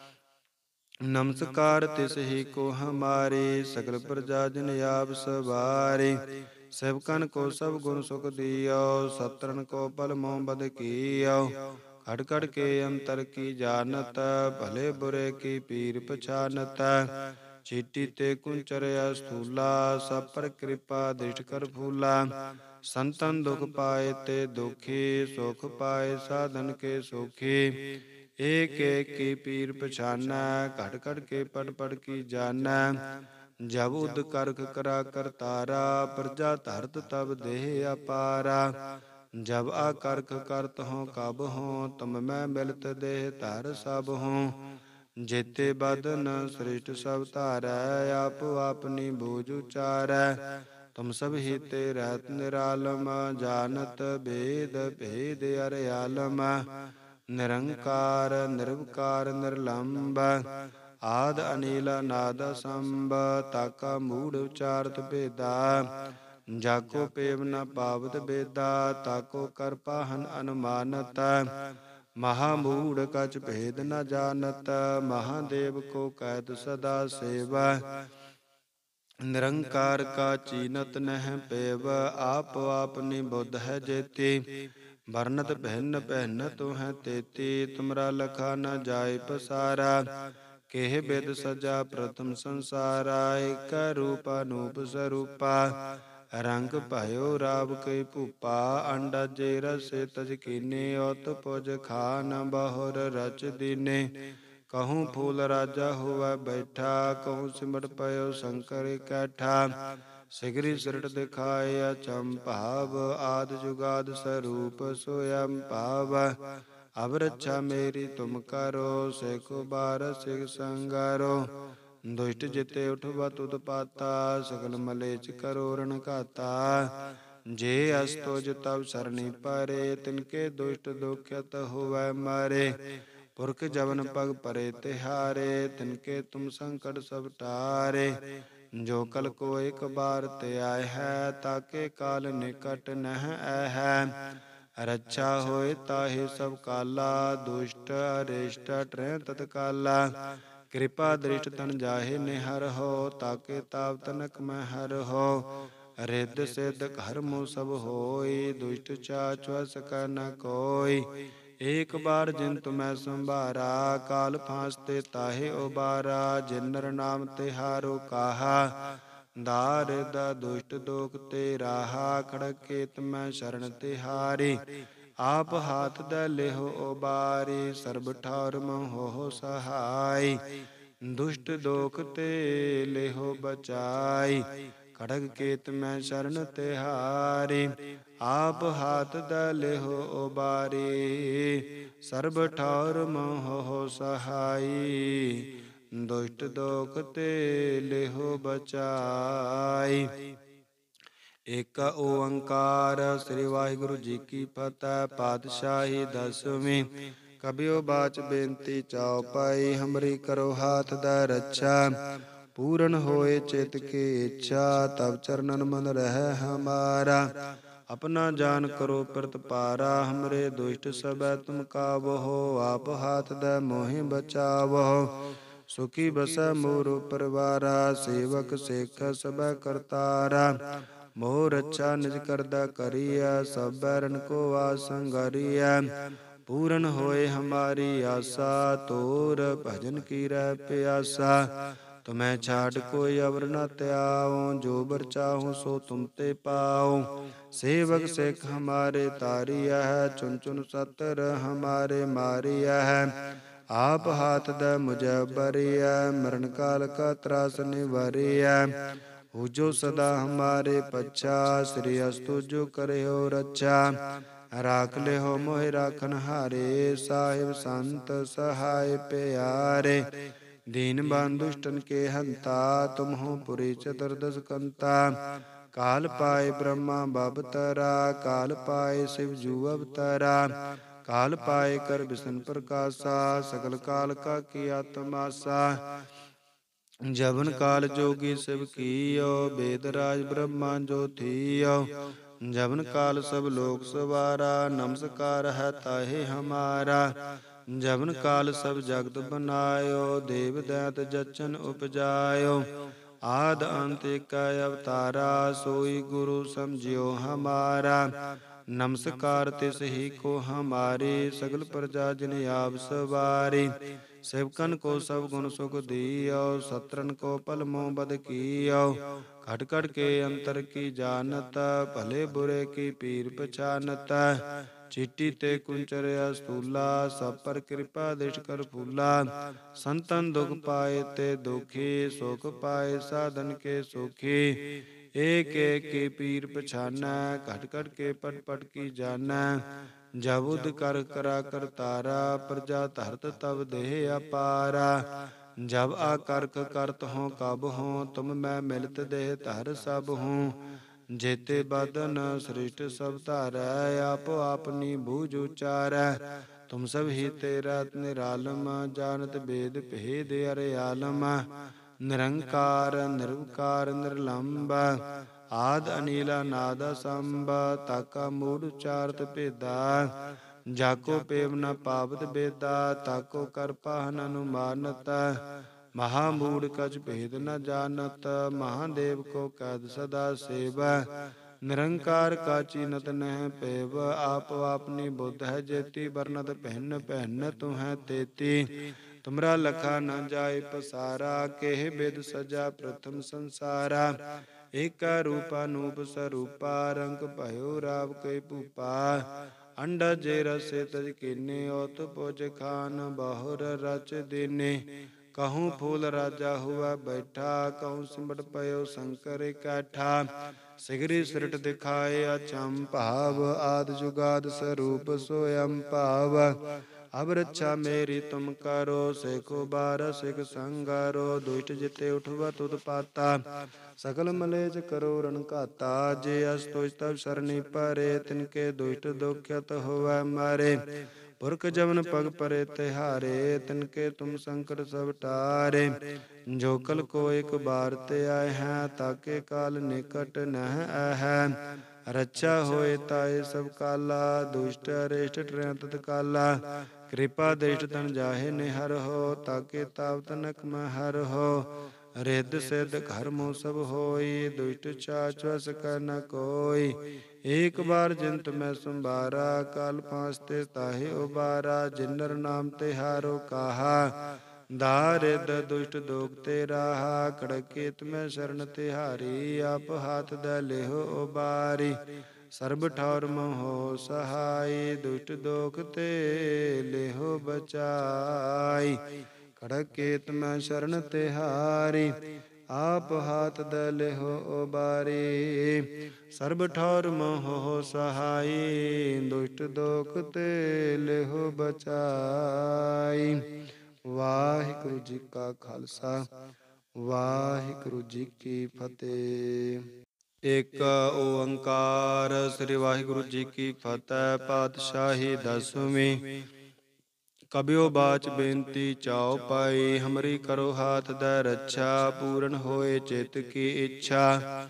Speaker 1: ਨਮਸਕਾਰ ਤਿਸ ਹੀ ਕੋ ਹਮਾਰੇ, ਸਗਲ ਪ੍ਰਜਾ ਜਨ ਆਪ ਸਵਾਰੇ। ਸੇਵਕਨ ਕੋ ਸਭ ਗੁਣ ਸੁਖ ਦਿਓ, ਸਤਰਨ ਕੋ ਪਲ ਮੋਹ ਬਦ ਕੀਓ। ਖੜ ਖੜ ਕੇ ਅੰਤਰ ਕੀ ਜਾਨਤ, ਭਲੇ ਬੁਰੇ ਕੀ ਪੀਰ ਪਛਾਨਤ। ਚੀਟੀ ਤੇ ਕੁੰਚਰਿਆ ਸਥੂਲਾ, ਸਭ ਪਰ ਕਿਰਪਾ ਦ੍ਰਿਸ਼ਟ ਕਰ ਫੂਲਾ। ਸੰਤਨ ਦੁਖ ਪਾਏ ਤੇ ਦੁਖੀ, ਸੁਖ ਪਾਏ ਸਾਧਨ ਕੇ ਸੁਖੀ। ਏਕ ਏਕ ਕੀ ਪੀਰ ਪਛਾਨੈ, ਘਟ ਘਟ ਕੇ ਪੜ ਪੜ ਕੀ ਜਾਨੈ। ਜਬ ਉਦ ਕਰਖ ਕਰਾ ਕਰਤਾਰਾ, ਪ੍ਰਜਾ ਧਰਤ ਤਬ ਦੇਹ ਅਪਾਰਾ। ਜਬ ਆਕਰਖ ਕਰਤ ਹੋਂ ਕਬ ਹੋਂ, ਤੁਮ ਮੈਂ ਮਿਲਤ ਦੇਹ ਧਰ ਸਭ ਹੋਂ। ਜੇਤੇ ਬਦਨ ਸ੍ਰਿਸ਼ਟ ਸਭ ਧਾਰੈ, ਆਪੋ ਆਪਨੀ ਬੂਝ ਉਚਾਰੈ। ਤੁਮ ਸਭ ਹੀ ਤੇ ਰਹਿਤ ਨਿਰਾਲਮ, ਜਾਨਤ ਭੇਦ ਭੇਦ ਅਰ ਆਲਮ। ਨਿਰੰਕਾਰ ਨਿਰਵਕਾਰ ਨਿਰਲੰਭ, ਆਦ ਅਨੀਲ ਅਨਾਦ ਅਸੰਭ। ਤਾਕਾ ਮੂੜ ਉਚਾਰਤ ਭੇਦਾ, ਜਾਕੋ ਪੇਵ ਨ ਪਾਵਤ ਬੇਦਾ। ਤਾਕੋ ਕਰ ਪਾਹਨ ਅਨੁਮਾਨਤ, ਮਹਾਮੂੜ ਕਛ ਭੇਦ ਨ ਜਾਨਤ। ਮਹਾਦੇਵ ਕੋ ਕੈਦ ਸਦਾ ਸੇਵ, ਨਿਰੰਕਾਰ ਕਾ ਚੀਨਤ ਨਹਿ ਪੇਵ। ਆਪੋ ਆਪਨੀ ਬੁੱਧ ਹੈ ਜੇਤੀ, ਵਰਨਤ ਭਿੰਨ ਭਿੰਨ ਤੁਮ ਹੈ ਤੇਤੀ। ਤੁਮਰਾ ਲਖਾ ਨ ਜਾਏ ਪਸਾਰਾ, ਕਿਹ ਬਿਦ ਸਜਾ ਪ੍ਰਥਮ ਸੰਸਾਰਾ। ਏਕ ਰੂਪ ਅਨੂਪ ਸਰੂਪਾ, ਰੰਗ ਭਇਓ ਰਾਵ ਕਈ ਭੂਪਾ। ਅੰਡਜੇ ਰਸੇ ਤਜ ਕੀਨੇ, ਉਤ ਪੁਜ ਖਾਨ ਬਹੁਰ ਰਚ ਦੀਨੇ। ਕਹੂੰ ਫੂਲ ਰਾਜਾ ਹੋਵੈ ਬੈਠਾ, ਕਹੂੰ ਸਿਮਟ ਪਇਓ ਸ਼ੰਕਰ ਇਕੱਠਾ। ਸਿਗਰੀ ਸਿਰਟ ਦਿਖਾਏ ਅਚੰਭਾਵ, ਆਦ ਜੁਗਾਦ ਸਰੂਪ ਸੋਯੰ ਭਾਵ। ਅਬ ਰੱਛਾ ਮੇਰੀ ਤੁਮ ਕਰੋ, ਸੇਖੋ ਬਾਰ ਸਿਖ ਸੰਗਾਰੋ। ਦੁਸ਼ਟ ਜਿਤੇ ਉਠਵਤ ਉਤਪਾਤਾ, ਸਗਲ ਮਲੇਛ ਕਰੋ ਰਣ ਘਾਤਾ। ਜੇ ਅਸ ਤੁਜ ਤਬ ਸਰਣੀ ਪਰੇ, ਤਿਨਕੇ ਦੁਸ਼ਟ ਦੁਖਿਤ ਹੋਵੈ ਮਾਰੇ। ਪੁਰਖ ਜਵਨ ਪਗ ਪਰੇ ਤਿਹਾਰੇ, ਤਿਨਕੇ ਤੁਮ ਸੰਕਟ ਸਭ ਟਾਰੇ। ਜੋ ਕਲ ਕੋ ਇਕ ਬਾਰ ਧਿਆਇ ਹੈ, ਤਾਕੇ ਕਾਲ ਨਿਕਟ ਨਹਿ ਐਹੈ। ਰੱਛਾ ਹੋਏ ਤਾਹੇ ਸਭ ਕਾਲਾ, ਦੁਸ਼ਟ ਅਰਿਸ਼ਟ ਟਰੈ ਤਤਕਾਲਾ। ਕਿਰਪਾ ਦ੍ਰਿਸ਼ਟ ਤਨ ਜਾਹੇ ਨਿਹਰਹੁ, ਤਾਕੇ ਤਾਪ ਤਨਕ ਮੈਂ ਹਰਹੁ। ਰਿੱਧ ਸਿੱਧ ਕਰਮੁ ਸਭ ਹੋਈ, ਦੁਸ਼ਟ ਚਾਚ ਵਸ ਕੈ ਨ ਕੋਈ। ਏਕ ਬਾਰ ਜਿਨ ਤੁਮੈ ਸੰਭਾਰਾ, ਕਾਲ ਫਾਂਸ ਤੇ ਤਾਹੇ ਉਬਾਰਾ। ਜਿਨ ਨਰ ਨਾਮ ਤਿਹਾਰੋ ਕਾਹਾ, ਦਾਰਿਦ ਦੁਸ਼ਟ ਦੋਖ ਤੇ ਰਾਹਾ। ਖੜਗ ਕੇਤ ਮੈਂ ਸ਼ਰਨ ਤਿਹਾਰੀ, ਆਪ ਹਾਥ ਦੈ ਲਿਹੁ ਉਬਾਰੀ। ਸਰਬ ਠਾਰ ਮਹੁ ਹੋਹੁ ਸਹਾਈ, ਦੁਸ਼ਟ ਦੋਖ ਤੇ ਲਿਹੁ ਬਚਾਈ। ਖੜਗ ਕੇਤ ਮੈਂ ਸ਼ਰਨ ਤਿਹਾਰੀ, ਆਪ ਹਾਥ ਦੈ ਲਿਹੁ ਉਬਾਰੀ। ਸਰਬ ਠਾਰ ਮਹੁ ਹੋਹੁ ਸਹਾਈ, ਦੁਸ਼ਟ ਦੋਖ ਤੇ ਲਿਹੁ ਬਚਾਈ। ਏਕ ਓੰਕਾਰ ਸ੍ਰੀ ਵਾਹਿਗੁਰੂ ਜੀ ਕੀ ਫਤਿਹ। ਪਾਤਸ਼ਾਹੀ ਦਸਵੀਂ। ਕਬਿਓ ਬਾਚ ਬੇਨਤੀ ਚਉਪਾਈ, ਹਮਰੀ ਕਰੋ ਹਾਥ ਦੈ ਰੱਛਾ। ਪੂਰਨ ਹੋਏ ਚਿਤ ਕੀ ਇੱਛਾ, ਤਬ ਚਰਨਨ ਮਨ ਰਹਿ ਹਮਾਰਾ। ਆਪਣਾ ਜਾਨ ਕਰੋ ਪ੍ਰਤਪਾਰਾ, ਹਮਰੇ ਦੁਸ਼ਟ ਸਭੈ ਤੁਮ ਕਾਬਹੋ। ਆਪ ਹਾਥ ਦੈ ਮੋਹਿ ਬਚਾਵਹੋ, ਸੁਖੀ ਬਸੈ ਮੋਰੁ ਪਰਵਾਰਾ। ਸੇਵਕ ਸਿੱਖ ਸਭੈ ਕਰਤਾਰਾ, ਮੋਹ ਰੱਛਾ ਨਿਜ ਕਰਦਾ ਕਰੀਐ। ਸਭ ਬੈਰਨ ਕੋ ਵਾਸ ਸੰਗਰੀਐ, ਪੂਰਨ ਹੋਏ ਹਮਾਰੀ ਆਸਾ। ਤੋਰ ਭਜਨ ਕੀ ਰਹਿ ਪਿਆਸਾ, ਤੁਮੈ ਛਾਡ ਕੋਈ ਅਵਰ ਨ ਧਿਆਵੋ। ਜੋ ਬਰ ਚਾਹੂ ਸੋ ਤੁਮ ਤੇ ਪਾਉ, ਸੇਵਕ ਸਿੱਖ ਹਮਾਰੇ ਤਾਰੀਐ। ਚੁਨ ਚੁਨ ਸਤਰ ਹਮਾਰੇ ਮਾਰੀਐ, ਆਪ ਹਾਥ ਦੈ ਮੁਝੈ ਬਰੀਐ। ਮਰਨ ਕਾਲ ਕਾ ਤਰਾਸ ਨਿਵਾਰੀਐ, ਹੁਜੋ ਸਦਾ ਹਮਾਰੇ ਪੱਛਾ। ਸ੍ਰੀ ਅਸਤੁ ਜੋ ਕਰਿਓ ਰੱਛਾ, ਰਾਖ ਲਿਓ ਮੋਹਿ ਰਾਖਨ ਹਾਰੇ। ਸਾਹਿਬ ਸੰਤ ਸਹਾਇ ਪਿਆਰੇ, ਦੀਨ ਬੰਧੁ ਦੁਸ਼ਟਨ ਕੇ ਹੰਤਾ। ਤੁਮ ਹੋ ਪੁਰੀ ਚਤੁਰਦਸ ਕੰਤਾ, ਕਾਲ ਪਾਏ ਬ੍ਰਹਮਾ ਬਵਤਰਾ। ਕਾਲ ਪਾਏ ਸਿਵ ਜੂ ਅਵਤਰਾ, ਕਾਲ ਪਾਏ ਕਰ ਬਿਸ਼ਨ ਪ੍ਰਕਾਸ਼ਾ। ਸਗਲ ਕਾਲ ਕਾ ਕੀਆ ਤਮਾਸਾ, ਜਬਨ ਕਾਲ ਜੋਗੀ ਸਿਵ ਕੀਓ। ਬੇਦ ਰਾਜ ਬ੍ਰਹਮਾ ਜੋ ਥੀਓ, ਜਬਨ ਕਾਲ ਸਭ ਲੋਕ ਸਵਾਰਾ। ਨਮਸਕਾਰ ਹੈ ਤਾਹੇ ਹਮਾਰਾ, ਜਬਨ ਕਾਲ ਸਭ ਜਗਤ ਬਨਾਇਓ। ਦੇਵ ਦੈਤ ਜਚਨ ਉਪਜਾਇਓ, ਆਦ ਅੰਤ ਏਕੈ ਅਵਤਾਰਾ। ਸੋਈ ਗੁਰੂ ਸਮਝਿਓ ਹਮਾਰਾ, ਨਮਸਕਾਰ ਤਿਸ ਹੀ ਕੋ ਹਮਾਰੀ। ਸਗਲ ਪ੍ਰਜਾ ਜਿਨ ਆਪ ਸਵਾਰੀ, ਸੇਵਕਨ ਕੋ ਸਭ ਗੁਣ ਸੁਖ ਦੀਓ। ਸਤਰਨ ਕੋ ਭਲ ਮੋਹ ਬਦ ਕੀਓ, ਖਟ ਖਟ ਕੇ ਅੰਤਰ ਕੀ ਜਾਨਤ। ਭਲੇ ਬੁਰੇ ਕੀ ਪੀਰ ਪਛਾਨਤ, ਚੀਟੀ ਤੇ ਕੁੰਚਰ ਅਸਤੂਲਾ। ਸਭ ਪਰ ਕਿਰਪਾ ਦ੍ਰਿਸ਼ਟ ਕਰ ਫੂਲਾ। ਸੰਤਨ ਦੁਖ ਪਾਏ ਤੇ ਦੁਖੀ, ਸੁਖ ਪਾਏ ਸਾਧਨ ਕੇ ਸੁਖੀ। ਏਕ ਏਕ ਕੀ ਪੀਰ ਪਛਾਨੈ, ਘਟ ਘਟ ਕੇ ਪਟ ਪਟ ਕੀ ਜਾਨੈ। ਜਬ ਉਦ ਕਰ ਕਰਾ ਕਰਤਾਰਾ, ਪ੍ਰਜਾ ਧਰਤ ਤਬ ਦੇਹ ਅਪਾਰਾ। ਜਬ ਆਕਰਖ ਕਰਤ ਹੋਂ ਕਬ ਹੋਂ, ਤੁਮ ਮੈਂ ਮਿਲਤ ਦੇਹ ਧਰ ਸਭ ਹੋਂ। ਜੇਤੇ ਬਦਨ ਸ੍ਰਿਸ਼ਟ ਸਭ ਧਾਰੈ, ਆਪੋ ਆਪਨੀ ਬੂਝ ਉਚਾਰੈ। ਤੁਮ ਸਭ ਹੀ ਤੇਰਾ ਨਿਰਾਲਮ, ਜਾਨਤ ਬੇਦ ਭੇਦ ਅਰਿਆਲਮ। ਨਿਰੰਕਾਰ ਨਿਰਵਕਾਰ ਨਿਰਲੰਭ, ਆਦ ਅਨੀਲ ਅਨਾਦ ਅਸੰਭ। ਤਾਕਾ ਮੂੜ ਉਚਾਰਤ ਭੇਦਾ, ਜਾਕੋ ਪੇਵ ਨ ਪਾਵਤ ਬੇਦਾ। ਤਾਕੋ ਕਰ ਪਾਹ ਨ ਅਨੁਮਾਨਤ, ਮਹਾ ਮੂੜ ਕਛ ਭੇਦ ਨ ਜਾਨਤ। ਮਹਾਦੇਵ ਕੋ ਕੈਦ ਸਦਾ ਸੇਵੈ, ਨਿਰੰਕਾਰ ਕਾ ਚੀਨਤ ਨਹਿ ਪੇਵ। ਆਪੋ ਆਪਨੀ ਬੁੱਧ ਹੈ ਜੇਤੀ, ਬਰਨਤ ਭਿੰਨ ਭਿੰਨ ਤੁਹੈ ਤੇਤੀ। ਤੁਮਰਾ ਲਖਾ ਨ ਜਾਏ ਪਸਾਰਾ, ਕੇਹ ਬਿਦ ਸਜਾ ਪ੍ਰਥਮ ਸੰਸਾਰਾ। ਏਕੈ ਰੂਪ ਅਨੂਪ ਸਰੂਪਾ, ਰੰਗ ਭਇਓ ਰਾਵ ਕੈ ਭੂਪਾ। ਅੰਡਾ ਜੇ ਰਸੇ ਤਜ ਕੀਨੇ, ਓਤ ਪੁਜ ਖਾਨ ਬਹੁਰ ਰਚ ਦੀਨੇ। ਕਹੂੰ ਫੂਲ ਰਾਜਾ ਹੁਆ ਬੈਠਾ, ਕਹੂੰ ਸਿਮਟ ਪਇਓ ਸ਼ੰਕਰ ਇਕੱਠਾ। ਸਿਗਰੀ ਸਿਰਟ ਦਿਖਾਏ ਅਚੰਭਾਵ, ਆਦਿ ਜੁਗਾਦਿ ਸਰੂਪ ਸੋਅੰਭਾਵ ਭਾਵ। ਅਬ ਰੱਛਾ ਮੇਰੀ ਤੁਮ ਕਰੋ, ਸੇਖੋ ਬਾਰ ਸਿਖ ਸੰਗਰੋ। ਦੁਸ਼ਟ ਜਿਤੇ ਉਠਵਤ ਉਤਪਾਤਾ, ਸਕਲ ਮਲੇਛ ਕਰੋ ਰਨ ਘਾਤਾ। ਜੇ ਅਸ ਤੁਜ ਤਬ ਸਰਣੀ ਪਰੇ, ਤਿਨਕੇ ਦੁਸ਼ਟ ਦੁਖਿਅਤ ਹੋਵੈ ਮਾਰੇ। ਪੁਰਖ ਜਮਨ ਪਗ ਪਰੇ ਤਿਹਾਰੇ, ਤਿਨਕੇ ਤੁਮ ਸੰਕਟ ਸਭ ਟਾਰੇ। ਜੋ ਕਲ ਕੋ ਇਕ ਬਾਰ ਤੇ ਆਏ ਹੈ, ਤਾਕੇ ਕਾਲ ਨਿਕਟ ਨਹਿ ਆਹੈ। ਰੱਛਾ ਹੋਏ ਤਾਏ ਸਭ ਕਾਲਾ, ਦੁਸ਼ਟ ਅਰਿਸ਼ਟ ਟਰੈ ਤਤਕਾਲਾ। ਕਿਰਪਾ ਦ੍ਰਿਸ਼ਟ ਤਨ ਜਾਹੇ ਨਿਹਰਹੁ, ਤਾਕੇ ਤਾਪ ਤਨਕ ਮਹਿ ਹਰਹੁ। ਰਿੱਧ ਸਿੱਧ ਕਰਮੁ ਸਭ ਹੋਈ, ਦੁਸ਼ਟ ਚਾਚ ਵਸ ਕਰ ਨ ਕੋਈ। ਏਕ ਬਾਰ ਜਿੰਤ ਮੈਂ ਸੰਭਾਰਾ, ਕਾਲ ਪਾਂਚ ਤੇ ਤਾਹੇ ਉਬਾਰਾ। ਜਿਨਰ ਨਾਮ ਤਿਹਾਰੋ ਕਾਹਾ, ਦਾਰਿਦ ਦੁਸ਼ਟ ਦੋਖ ਤੇ ਰਾਹਾ। ਖੜਕੇਤ ਮੈਂ ਸ਼ਰਨ ਤਿਹਾਰੀ, ਆਪ ਹਾਥ ਦੇ ਲਿਹੋ ਉਬਾਰੀ। ਸਰਬ ਠੌਰ ਮੋਹ ਸਹਾਈ, ਦੁਸ਼ਟ ਦੋਖ ਤੇ ਲਿਹੋ ਬਚਾਈ। ਖੜਕੇਤ ਮੈਂ ਸ਼ਰਨ ਤਿਹਾਰੀ, ਆਪ ਹਾਥ ਦੇ ਲਿਹੋ ਉਬਾਰੀ। ਸਰਬ ਠੌਰ ਮੋਹ ਸਹਾਈ, ਦੁਸ਼ਟ ਦੋਖ ਤੇ ਲਿਹੋ ਬਚਾਈ। ਵਾਹਿਗੁਰੂ ਜੀ ਕਾ ਖਾਲਸਾ, ਵਾਹਿਗੁਰੂ ਜੀ ਕੀ ਫਤਿਹ। ਇਕ ਓੰਕਾਰ ਸ੍ਰੀ ਵਾਹਿਗੁਰੂ ਜੀ ਕੀ ਫਤਿਹ। ਪਾਤਸ਼ਾਹੀ ਦਸਵੀਂ। ਕਬਿਓ ਬਾਚ ਬੇਨਤੀ ਚਾਉ ਪਾਈ, ਹਮਰੀ ਕਰੋ ਹਾਥ ਦੇ ਰੱਛਾ। ਪੂਰਨ ਹੋਏ ਚਿਤ ਕੀ ਇੱਛਾ,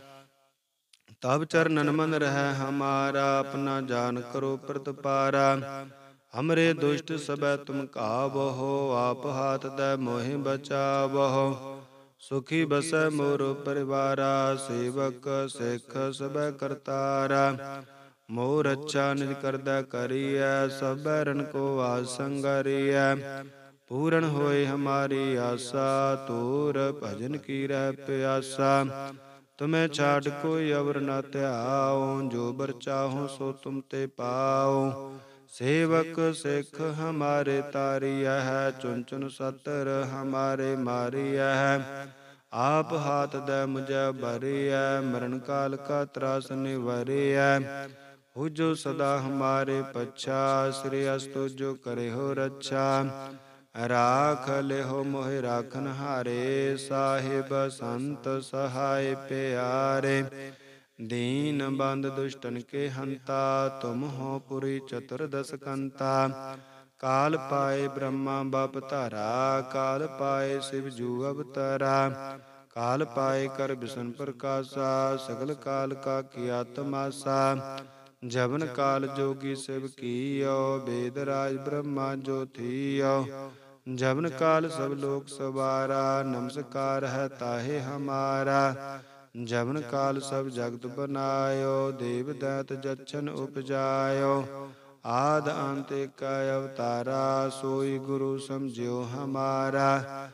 Speaker 1: ਤਬ ਚਰਨਨ ਮਨ ਰਹਿ ਹਮਾਰਾ। ਆਪਣਾ ਜਾਨ ਕਰੋ ਪ੍ਰਤਪਾਰਾ, ਹਮਰੇ ਦੁਸ਼ਟ ਸਭੈ ਤੁਮ ਕਾਬਹੋ। ਆਪ ਹਾਥ ਦੇ ਮੋਹਿ ਬਚਾਵਹੋ, ਸੁਖੀ ਬਸੈ ਮੋਰ ਪਰਿਵਾਰਾ। ਸੇਵਕ ਸਿੱਖ ਸਭੈ ਕਰਤਾਰਾ, ਮੋਹ ਰੱਛਾ ਨਿਜ ਕਰਦਾ ਕਰੀਐ। ਸਭੈ ਰਨ ਕੋ ਆਸ ਸੰਗਰੀਐ, ਪੂਰਨ ਹੋਏ ਹਮਾਰੀ ਆਸਾ। ਤੋਰ ਭਜਨ ਕੀ ਰਹਿ ਪਿਆਸਾ, ਤੁਮੈ ਛਾਡ ਕੋਈ ਅਵਰ ਨ ਧਿਆਓ। ਜੋ ਬਰ ਚਾਹੋ ਸੋ ਤੁਮ ਤੇ ਪਾਓ, ਸੇਵਕ ਸਿੱਖ ਹਮਾਰੇ ਤਾਰੀਐ। ਚੁਨ ਚੁਨ ਸਤਰ ਹਮਾਰੇ ਮਾਰੀਐ, ਆਪ ਹਾਥ ਦੇ ਮੁਝੈ ਭਰੀਐ। ਮਰਨ ਕਾਲ ਕਾ ਤਰਾਸ ਨਿਵਰੀਐ, ਹੋ ਜੋ ਸਦਾ ਹਮਾਰੇ ਪੱਛਾ। ਸ੍ਰੀ ਅਸਤੁ ਜੋ ਕਰਿਓ ਰੱਛਾ, ਰਾਖ ਲਿਹੋ ਮੋਹਿ ਰਾਖਨ ਹਾਰੇ। ਸਾਹਿਬ ਸੰਤ ਸਹਾਇ ਪਿਆਰੇ, ਦੀਨ ਬੰਧ ਦੁਸ਼ਟਨ ਕੇ ਹੰਤਾ। ਤੁਮ ਹੋ ਪੁਰੀ ਚਤੁਰਦਸ ਕੰਤਾ, ਕਾਲ ਪਾਏ ਬ੍ਰਹਮਾ ਬਪ ਧਾਰਾ। ਕਾਲ ਪਾਏ ਸ਼ਿਵ ਜੂ ਅਵਤਾਰਾ, ਕਾਲ ਪਾਏ ਕਰ ਬਿਸ਼ਨ ਪ੍ਰਕਾਸ਼ਾ। ਸਗਲ ਕਾਲ ਕਾ ਕੀਆ ਤਮਾਸਾ, ਜਬਨ ਕਾਲ ਜੋਗੀ ਸਿਵ ਕੀਓ। ਬੇਦ ਰਾਜ ਬ੍ਰਹਮਾ ਜੋ ਥੀਓ, ਜਬਨ ਕਾਲ ਸਭ ਲੋਕ ਸਵਾਰਾ। ਨਮਸਕਾਰ ਹੈ ਤਾਹੇ ਹਮਾਰਾ, ਜਬਨ ਕਾਲ ਸਭ ਜਗਤ ਬਨਾਇਓ। ਦੇਵ ਦੈਤ ਜਛਨ ਉਪਜਾਇਓ, ਆਦ ਅੰਤ ਏਕ ਅਵਤਾਰਾ। ਸੋਈ ਗੁਰੂ ਸਮਝਿਓ ਹਮਾਰਾ,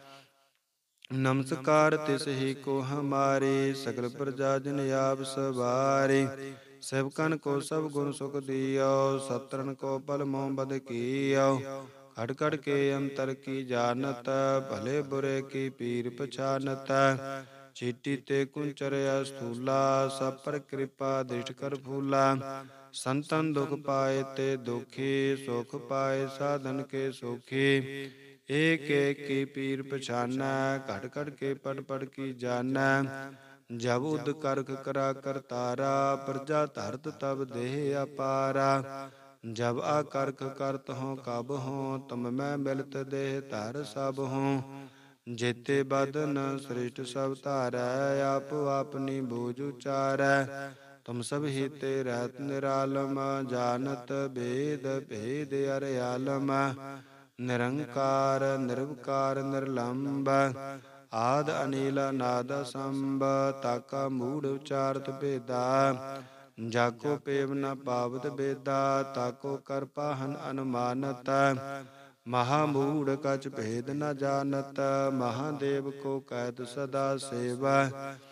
Speaker 1: ਨਮਸਕਾਰ ਤਿਸ ਹੀ ਕੋ ਹਮਾਰੀ। ਸਗਲ ਪ੍ਰਜਾ ਜਨ ਆਪ ਸਵਾਰੀ, ਸੇਵਕਨ ਕੋ ਸਭ ਗੁਣ ਸੁਖ ਦਿਓ। ਸਤਰਨ ਕੋ ਪਲ ਮੋਹ ਬਦ ਕੀਓ, ਖੜ ਖੜ ਕੇ ਅੰਤਰ ਕੀ ਜਾਨਤ। ਭਲੇ ਬੁਰੇ ਕੀ ਪੀਰ ਪਛਾਨਤ, ਚੀਟੀ ਤੇ ਕੁੰਚਰਿਆ ਸਥੂਲਾ। ਸਭ ਪਰ ਕਿਰਪਾ ਦ੍ਰਿਸ਼ਟ ਕਰ ਫੂਲਾ। ਸੰਤਨ ਦੁਖ ਪਾਏ ਤੇ ਦੁਖੀ, ਸੁਖ ਪਾਏ ਸਾਧਨ ਕੇ ਸੁਖੀ। ਏਕ ਏਕ ਕੀ ਪੀਰ ਪਛਾਨੈ, ਘਟ ਘਟ ਕੇ ਪੜ ਪੜ ਕੀ ਜਾਨੈ। ਜਬ ਉਦ ਕਰਖ ਕਰਾ ਕਰਤਾਰਾ, ਪ੍ਰਜਾ ਧਰਤ ਤਬ ਦੇਹ ਅਪਾਰਾ। ਜਬ ਆਕਰਖ ਕਰਤ ਹੋਂ ਕਬ ਹੋਂ, ਤੁਮ ਮੈਂ ਮਿਲਤ ਦੇਹ ਧਰ ਸਭ ਹੋਂ। ਜੇਤੇ ਬਦਨ ਸ੍ਰਿਸ਼ਟ ਸਭ ਧਾਰੈ, ਆਪੋ ਆਪਨੀ ਬੂਝ ਉਚਾਰੈ। ਤੁਮ ਸਭ ਹੀ ਤੇ ਰਹਿਤ ਨਿਰਾਲਮ, ਜਾਨਤ ਭੇਦ ਭੇਦ ਅਰ ਆਲਮ। ਨਿਰੰਕਾਰ ਨਿਰਵਕਾਰ ਨਿਰਲੰਭ, ਆਦ ਅਨੀਲ ਅਨਾਦ ਅਸੰਭ। ਤਾਕਾ ਮੂੜ ਉਚਾਰਤ ਭੇਦਾ, ਜਾਕੋ ਪੇਵ ਨ ਪਾਵਤ ਬੇਦਾ। ਤਾਕੋ ਕਰ ਪਾਹਨ ਅਨੁਮਾਨਤ, ਮਹਾ ਮੂੜ ਕਛ ਭੇਦ ਨ ਜਾਨਤ। ਮਹਾਦੇਵ ਕੋ ਕਹਿਤ ਸਦਾ ਸੇਵਾ,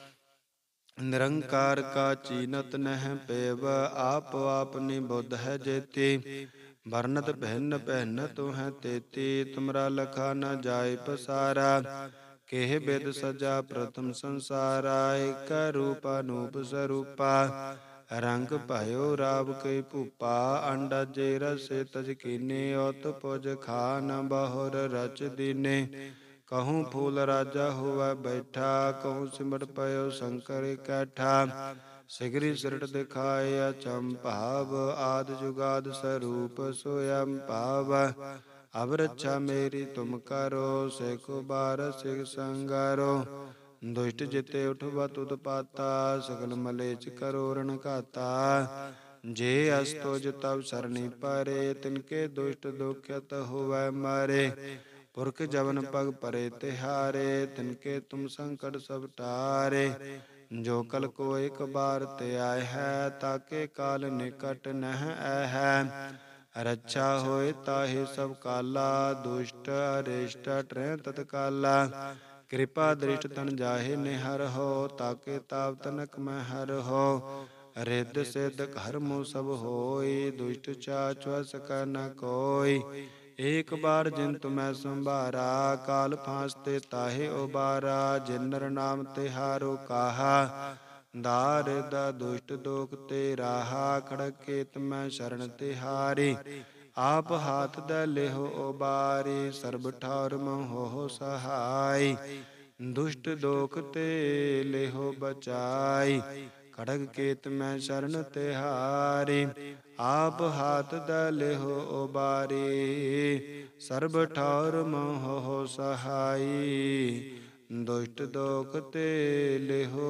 Speaker 1: ਨਿਰੰਕਾਰ ਕਾ ਚੀਨਤ ਨਹਿ ਪੇਵ। ਆਪ ਆਪਨੀ ਬੁੱਧ ਹੈ ਜੇਤੀ, ਵਰਨਤ ਭਿੰਨ ਭਿੰਨ ਤੂੰ ਹੈ ਤੇਤੀ। ਤੁਮਰਾ ਲਖਾ ਨ ਜਾਏ ਪਸਾਰਾ, ਕਿਹ ਬਿਦ ਸਜਾ ਪ੍ਰਥਮ ਸੰਸਾਰਾ। ਏਕ ਰੂਪ ਅਨੂਪ ਸਰੂਪਾ, ਰੰਗ ਭਇਓ ਰਾਵ ਕਈ ਭੂਪਾ। ਅੰਡਾਜੇ ਰਸੇ ਤਜ ਕੀਨੇ, ਉਤ ਪੁਜ ਖਾਨ ਬਹੁਰ ਰਚ ਦੀਨੇ। ਕਹੂੰ ਫੂਲ ਰਾਜਾ ਹੋਵੈ ਬੈਠਾ, ਕਹੂੰ ਸਿਮਟ ਪਇਓ ਸ਼ੰਕਰ ਇਕੱਠਾ। ਸਿਗਰੀ ਸਿਰਟ ਦਿਖਾਏ ਅਚੰਭਾਵ, ਆਦਿ ਜੁਗਾਦਿ ਸਰੂਪ ਸੋਯੰ ਭਾਵ। ਅਬ ਰੱਛਾ ਮੇਰੀ ਤੁਮ ਕਰੋ, ਸਿਖ ਉਬਾਰ ਸਿਖ ਸੰਗਰੋ। ਦੁਸ਼ਟ ਜਿਤੇ ਉਠਵਤ ਉਤਪਾਤਾ, ਸਗਲ ਮਲੇਛ ਕਰੋ ਰਣ ਘਾਤਾ। ਜੇ ਅਸਤੁਜ ਤਬ ਸਰਣੀ ਪਰੇ, ਤਿਨਕੇ ਦੁਸ਼ਟ ਦੁਖਿਤ ਹੋਵੈ ਮਾਰੇ। पुरख जवन पग परे तिहारे, तिनके तुम संकट सब टारे। जो कल को एक बार ते आए है, ताके काल निकट नह है। रक्षा होए ताहि सब काला, दुष्ट अरिष्ट ट्रें तत्काला। कृपा दृष्ट तन जाहे निहर हो, ताके ताप तनक में हर हो। रिद्ध सिद्ध कर्मो सब होई, दुष्ट चाचुआ सक न कोई। एक बार जिन तुम्हें संभारा, काल फांसते ताहे उबारा। जिन नर नाम तिहारो काहा, दारिद दुष्ट दोख ते राहा। खड़ग केत में शरण तिहारी, आप हाथ द लेहो उबारी। सर्ब ठार मोह सहाय, दुष्ट दोख ते लेहो बचाई। खड़ग केत में शरण तिहारी, आप हाथ द लेहो उबारी। सर्ब ठार मोह सहाई, दुष्ट दोख ते लेहो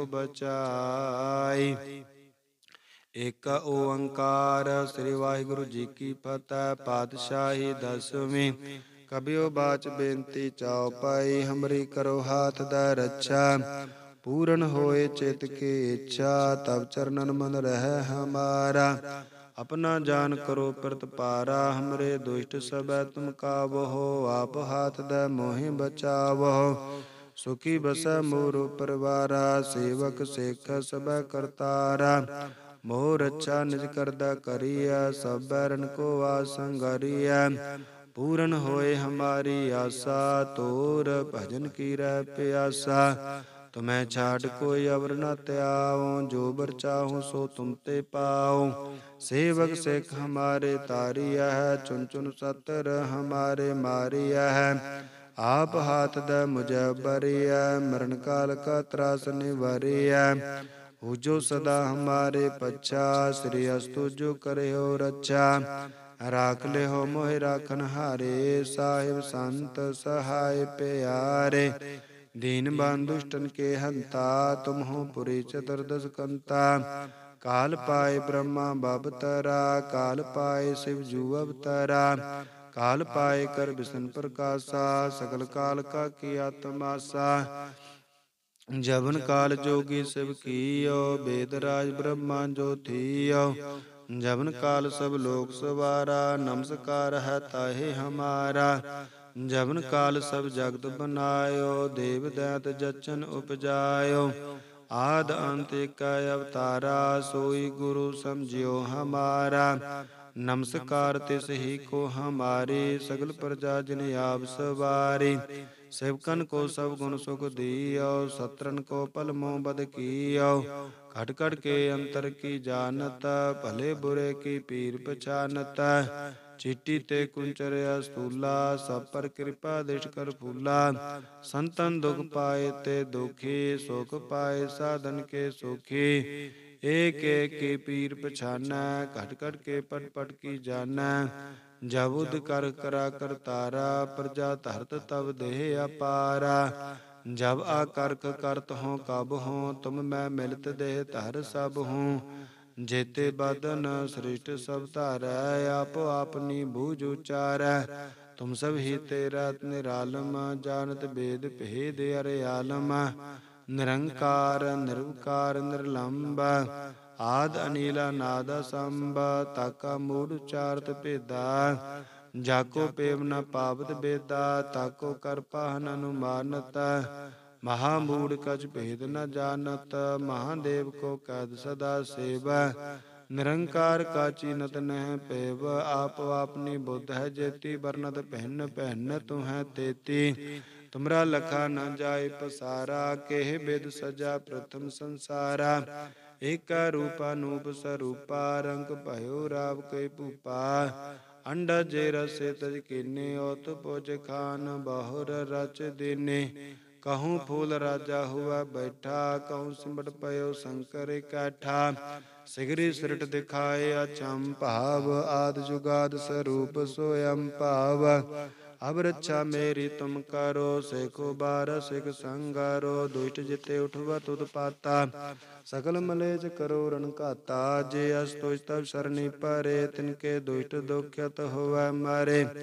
Speaker 1: बचाई। ਏਕਾ ਓੰਕਾਰ। ਸ੍ਰੀ ਵਾਹਿਗੁਰੂ ਜੀ ਕੀ ਫਤਿਹ। ਪਾਤਸ਼ਾਹੀ ਦਸਵੀਂ। ਕਬਿਓ ਬਾਚ ਬੇਨਤੀ ਚਾਉ ਪਾਈ, ਹਮਰੀ ਕਰੋ ਹਾਥ ਦਾ ਰੱਛਾ। ਪੂਰਨ ਹੋਏ ਚਿਤ ਕੀ ਇੱਛਾ, ਤਬ ਚਰਨਨ ਮਨ ਰਹਿ ਹਮਾਰਾ। ਆਪਣਾ ਜਾਨ ਕਰੋ ਪ੍ਰਤਪਾਰਾ, ਹਮਰੇ ਦੁਸ਼ਟ ਸਭੈ ਤੁਮ ਕਾਵਹੋ। ਆਪ ਹਾਥ ਦੈ ਮੋਹਿ ਬਚਾਵਹੋ, ਸੁਖੀ ਬਸੈ ਮੋਰ ਪਰਵਾਰਾ। ਸੇਵਕ ਸਿੱਖ ਸਭੈ ਕਰਤਾਰਾ, ਮੋਹ ਰੱਛਾ ਨਿਜ ਕਰਦਾ ਕਰੀਐ। ਸਭ ਬੈਰਨ ਕੋ ਆਸ ਸੰਗਰੀਐ, ਪੂਰਨ ਹੋਏ ਹਮਾਰੀ ਆਸਾ। ਤੋਰ ਭਜਨ ਕੀ ਰਹਿ ਪਿਆਸਾ, ਤੁਮੈ ਛਾਡ ਕੋਈ ਅਵਰ ਨ ਧਿਆਉ। ਜੋ ਬਰ ਚਾਹੂੰ ਸੋ ਤੁਮ ਤੇ ਪਾਉ, ਸੇਵਕ ਸਿੱਖ ਹਮਾਰੇ ਤਾਰੀਐ। ਚੁਨ ਚੁਨ ਸਤਰ ਹਮਾਰੇ ਮਾਰੀਐ, ਆਪ ਹਾਥ ਦੈ ਮੁਝੈ ਬਰੀਐ। ਮਰਨ ਕਾਲ ਕਾ ਤਰਾਸ ਨਿਵਾਰੀਐ, ਹੁਜੋ ਸਦਾ ਹਮਾਰੇ ਪੱਛਾ। ਸ੍ਰੀ ਅਸਤੁ ਜੋ ਕਰਿਓ ਰੱਛਾ, ਰਾਖ ਲਿਓ ਮੋਹਿ ਰਾਖਨ ਹਾਰੇ। ਸਾਹਿਬ ਸੰਤ ਸਹਾਇ ਪਿਆਰੇ, ਦੀਨ ਬੰਧੁ ਦੁਸ਼ਟਨ ਕੇ ਹੰਤਾ। ਤੁਮ ਹੋ ਪੁਰੀ ਚਤੁਰਦਸ ਕੰਤਾ, ਕਾਲ ਪਾਏ ਬ੍ਰਹਮਾ ਬਵਤਰਾ। ਕਾਲ ਪਾਏ ਸਿਵ ਜੂ ਅਵਤਰਾ, ਕਾਲ ਪਾਏ ਕਰ ਬਿਸ਼ਨ ਪ੍ਰਕਾਸ਼ਾ। ਸਕਲ ਕਾਲ ਕਾ ਕੀ ਆਤਮਾਸਾ, ਜਬਨ ਕਾਲ ਜੋਗੀ ਸਿਵ ਕੀਓ। ਬੇਦ ਰਾਜ ਬ੍ਰਹਮਾ ਜੋ ਥੀਓ, ਜਬਨ ਕਾਲ ਸਭ ਲੋਕ ਸਵਾਰਾ। ਨਮਸਕਾਰ ਹੈ ਤਾਹੇ ਹਮਾਰਾ, ਜਬਨ ਕਾਲ ਸਭ ਜਗਤ ਬਨਾਇਓ। ਦੇਵ ਦੈਤ ਜਚਨ ਉਪਜਾਇਓ, ਆਦ ਅੰਤ ਏਕੈ ਅਵਤਾਰਾ। ਸੋਈ ਗੁਰੂ ਸਮਝਿਓ ਹਮਾਰਾ, ਨਮਸਕਾਰ ਤਿਸ ਹੀ ਕੋ ਹਮਾਰੀ। ਸਗਲ ਪ੍ਰਜਾ ਜਿਨ ਆਪ ਸਵਾਰੀ, सेवकन को सब गुण सुख दियो। सत्रन को पल मोह बद कियो, खट खट के अंतर की जानत। भले बुरे की पीर पछानत, चीटी ते कुंचर अस्तूला। सब पर कृपा दृष्ट कर फूला, संतन दुख पाए ते दुखी। सुख पाए साधन के सुखी, एक एक की पीर पछाना। खट खट के पट पट की जाना, जब उद कर करा करतारा। प्रजा धरत तब देह अपारा, जब आकर्क करत हों कब हों। तुम मैं मिलत देह धर सब हूँ, जेते बदन सृष्ट सब धारै। आपो आपनी बूझ उचारै, तुम सब ही तेरा निरालम। जानत भेद भेद अरे आलम, निरंकार निरवकार निरलंब। ਆਦ ਅਨੀਲਾ ਨਾਦ ਸੰਭ, ਤਾਕਾ ਮੂੜ ਉਚਾਰਤ ਭੇਦਾ। ਜਾਕੋ ਪੇਵ ਨ ਪਾਵਤ ਬੇਦਾ, ਤਾਕੋ ਕਰ ਪਾਹਨ ਅਨੁਮਾਨਤ। ਮਹਾਮੂੜ ਕਛ ਭੇਦ ਨ ਜਾਣਤ, ਮਹਾਦੇਵ ਕੋ ਕੈਦ ਸਦਾ ਸੇਵ। ਨਿਰੰਕਾਰ ਕਾ ਚੀਨਤ ਨਹਿ ਪੇਵ, ਆਪ ਆਪਨੀ ਬੁੱਧ ਹੈ ਜੇਤੀ। ਬਰਨਤ ਭਿੰਨ ਭਿੰਨ ਤੂੰ ਹੈ ਤੇਤੀ, ਤੁਮਰਾ ਲਖਾ ਨ ਜਾਏ ਪਸਾਰਾ। ਕੇਹ ਬਿਦ ਸਜਾ ਪ੍ਰਥਮ ਸੰਸਾਰਾ, ਏਕੈ ਰੂਪ ਅਨੂਪ ਸਰੂਪਾ। ਰੰਗ ਭਇਓ ਰਾਵ ਕੈ ਭੂਪਾ, ਅੰਡਾ ਜੇ ਰਸੇ ਤਜ ਕੀਨੇ। ਓਤ ਪੁਜ ਖਾਨ ਬਹੁਰ ਰਚ ਦੀਨੇ, कहूँ फूल राजा हुआ बैठा। कहूँ सिमट पयो शंकर इकट्ठा, सिगरी सिरट दिखाए अचम भाव। आद जुगाद स्वरूप सोयम भाव। अब रक्षा मेरी तुम करो, सेको बार सिख संगारो। दुष्ट जिते उठवा तुद पाता, सकल मलेज करो रण घाता। जे अस्तुष तब सरनी परे, तिनके दुष्ट दुख्यत होवै मारे।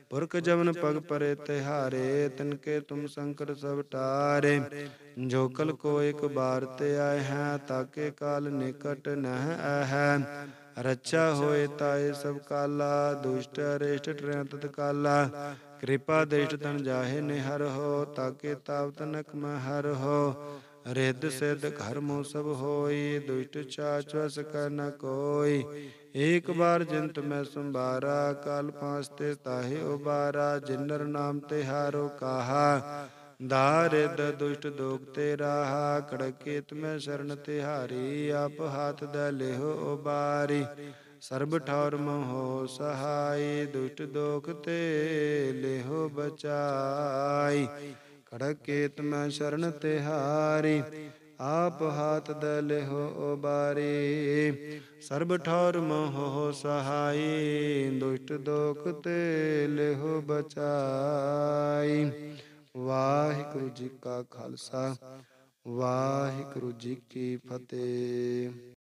Speaker 1: ਪੁਰਖ ਜਮਨ ਪਗ ਪਰੇ ਤਿਹਾਰੇ, ਤਿਨਕੇ ਤੁਮ ਸੰਕਟ ਸਭ ਟਾਰੇ। ਜੋ ਕਲ ਕੋ ਇੱਕ ਬਾਰ ਤੇ ਆਏ ਹੈ, ਤਾਕੇ ਕਾਲ ਨਿਕਟ ਨਹਿ ਆਹੈ। ਰੱਛਾ ਹੋਏ ਤਾਏ ਸਭ ਕਾਲਾ, ਦੁਸ਼ਟ ਅਰਿਸ਼ਟ ਟਰੈ ਤਤ ਕਾਲਾ। ਕਿਰਪਾ ਦ੍ਰਿਸ਼ਟ ਤਨ ਜਾਹੇ ਨਿਹਰ ਹੋ, ਤਾਕੇ ਤਾਪ ਤਨਕ ਮਹਿ ਹਰ ਹੋ। ਰਿੱਧ ਸਿੱਧ ਘਰਮੁ ਸਭ ਹੋਈ, ਦੁਸ਼ਟ ਚਾਚ ਵਸ ਕੈ ਨ ਕੋਈ। ਏਕ ਬਾਰ ਜਿਨ ਮੈਂ ਸੰਭਾਰਾ, ਕਾਲ ਪਾਂਚ ਤੇ ਤਾਹੇ ਉਬਾਰਾ। ਜਿਨਰ ਨਾਮ ਤਿਹਾਰੋ ਕਾਹਾ, ਦਾਰਿਦ ਦੁਸ਼ਟ ਦੋਖ ਤੇ ਰਾਹਾ। ਖੜਗੇ ਤੁਮੈ ਸ਼ਰਨ ਤਿਹਾਰੀ, ਆਪ ਹਾਥ ਦੈ ਲਿਹੋ ਉਬਾਰੀ। ਸਰਬ ਠੌਰ ਮੋਹ ਸਹਾਈ, ਦੁਸ਼ਟ ਦੋਖ ਤੇ ਲਿਹੋ ਬਚਾਈ। ਖੜਗੇ ਤੁਮੈ ਸ਼ਰਨ ਤਿਹਾਰੀ, ਆਪ ਹਾਥ ਦੈ ਲਿਹੋ ਉਬਾਰੀ। ਸਰਬ ਠੌਰ ਮੋਹ ਸਹਾਈ, ਦੁਸ਼ਟ ਦੋਖ ਤੇ ਲਿਹੋ ਬਚਾਈ। ਵਾਹਿਗੁਰੂ ਜੀ ਕਾ ਖਾਲਸਾ, ਵਾਹਿਗੁਰੂ ਜੀ ਕੀ ਫਤਿਹ।